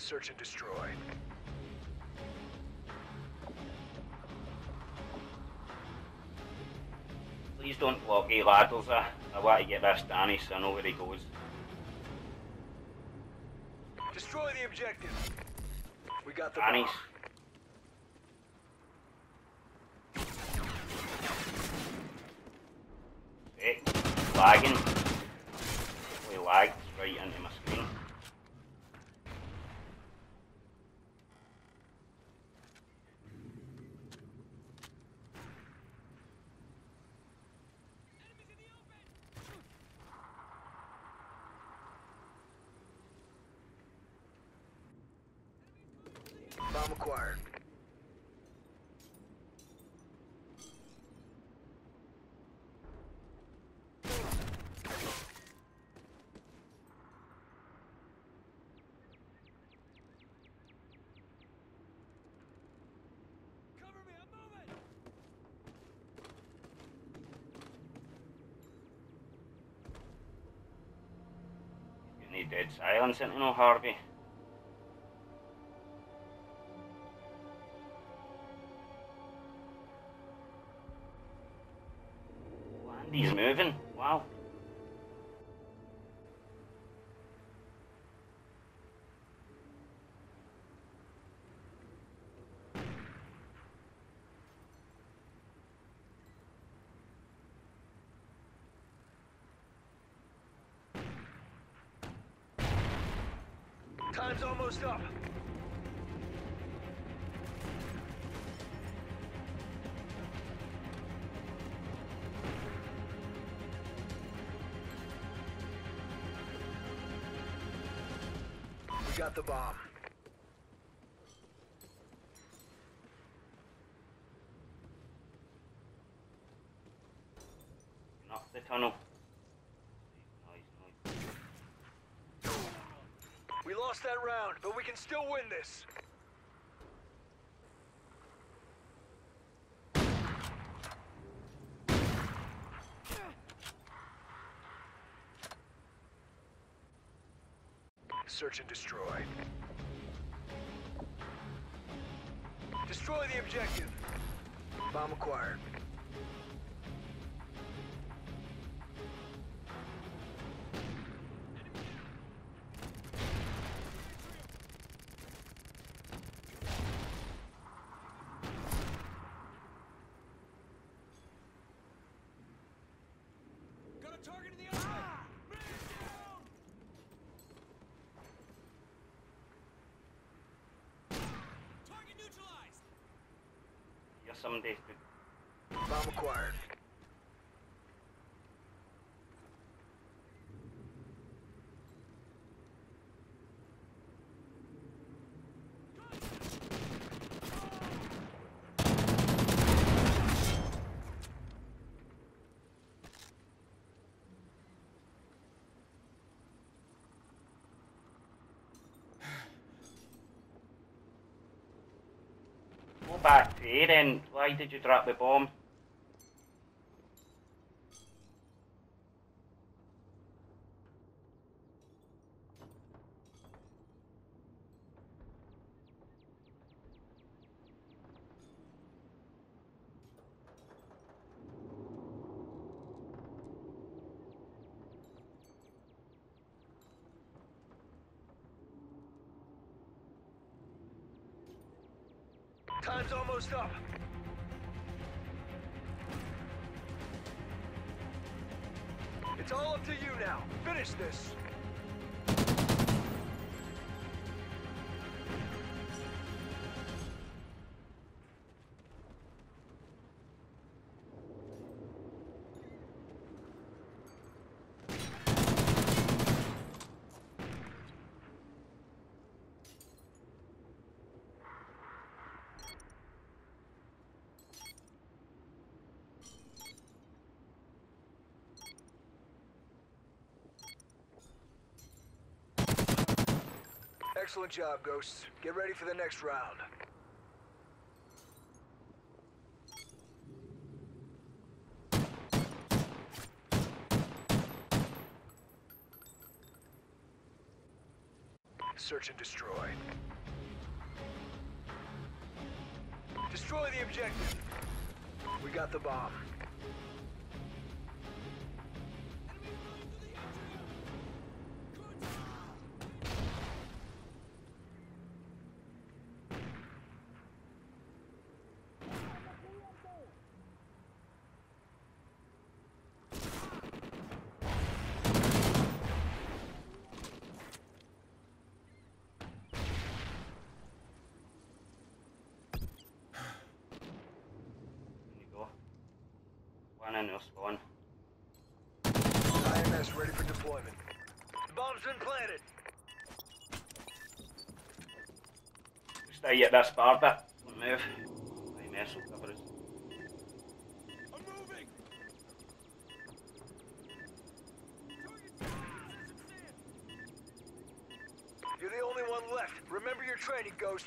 Search and destroy. Please don't block A ladders. I want to get this Danny so I know where he goes. Destroy the objective. We got the Danny's. bomb. Lagging. We lagged right into my screen. Bomb acquired. You need dead silence into no Harvey. Andy's moving. Wow. Time's almost up. We got the bomb. Not the tunnel. Noise. We lost that round, but we can still win this. Search and destroy. Destroy the objective. Bomb acquired. Got a target in the open! Man down! Target neutralized! You're somebody. Bomb acquired. Go back to A then. Why did you drop the bomb? Time's almost up. It's all up to you now. Finish this. Excellent job, Ghosts. Get ready for the next round. Search and destroy. Destroy the objective. We got the bomb. One in your spawn. IMS ready for deployment. Bomb's been planted. Stay at this bar bit. Don't move. IMS will cover us. I'm moving. You're the only one left. Remember your training, Ghost.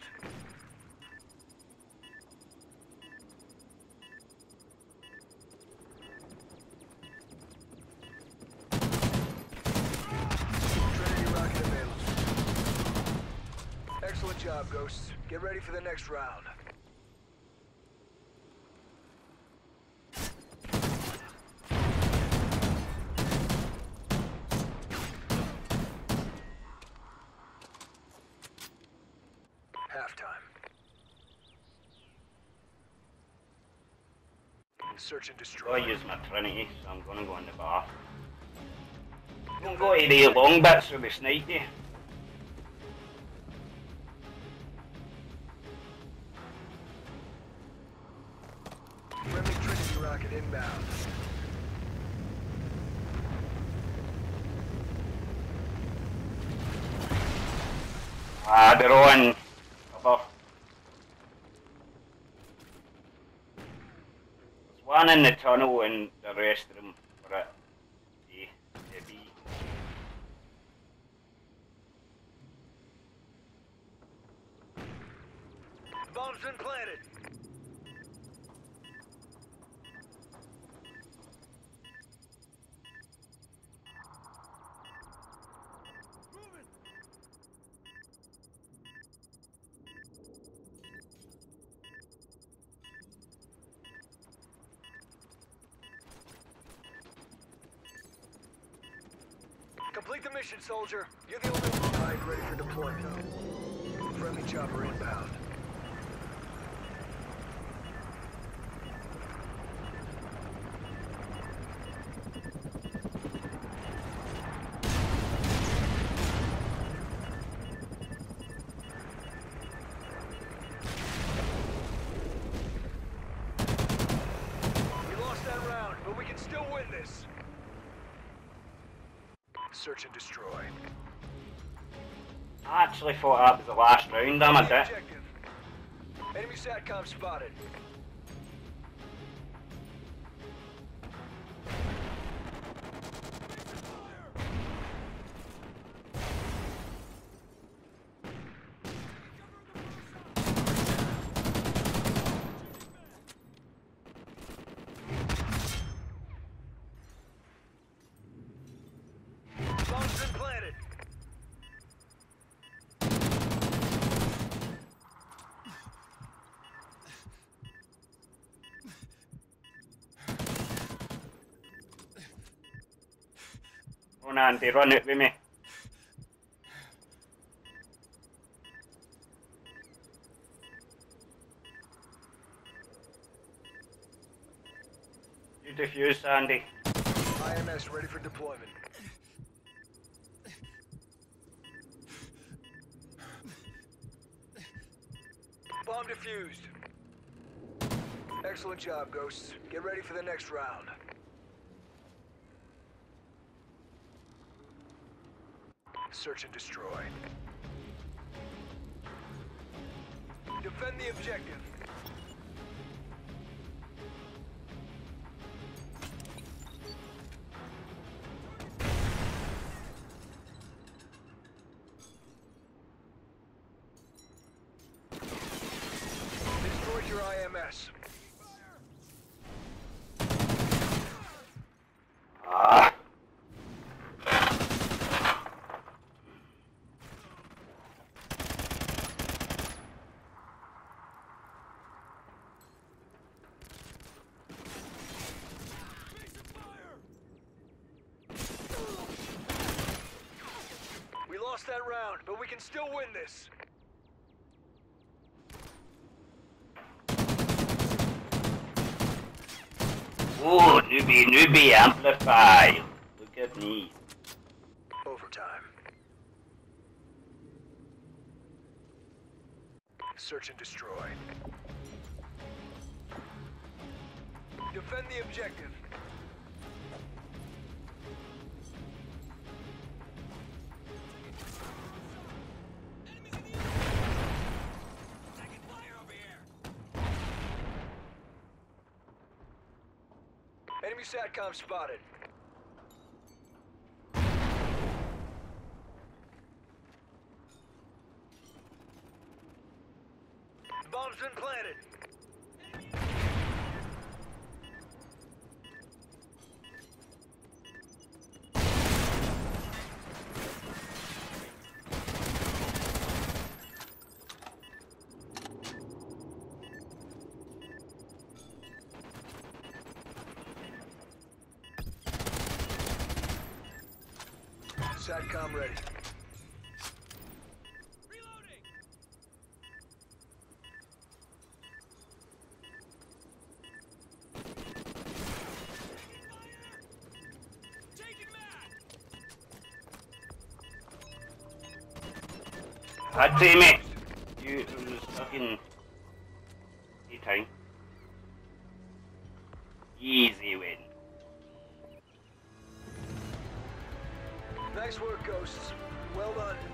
Trinity rocket available. Excellent job, Ghosts. Get ready for the next round. Halftime. Search and destroy. I use my Trinity, so I'm gonna go in the bar. Don't go to the long bits where they snipe you. Friendly Trinity rocket inbound. Ah, they're on cover. There's one in the tunnel and the rest of them are at A, B. Bomb's been planted. Moving. Complete the mission, soldier. You're the only one behind ready for deployment. Friendly chopper inbound. We lost that round, but we can still win this. Search and destroy. I actually thought that was the last round, damn it. Objective. Enemy SATCOM spotted. Bomb's been planted. Run, Andy, run it with me. You defuse, Andy. IMS ready for deployment. Bomb defused. Excellent job, Ghosts. Get ready for the next round. Search and destroy. Defend the objective. Destroy your IMS. Ah. can still win this. Ooh, newbie, amplify. Look at me. Overtime. Search and destroy. Defend the objective. Taking fire over here. Enemy SATCOM spotted. Bomb's been planted. SATCOM ready. Reloading. Taking fire. Taking mag. God damn it! You fucking eating. Easy win. Nice work, Ghosts. Well done.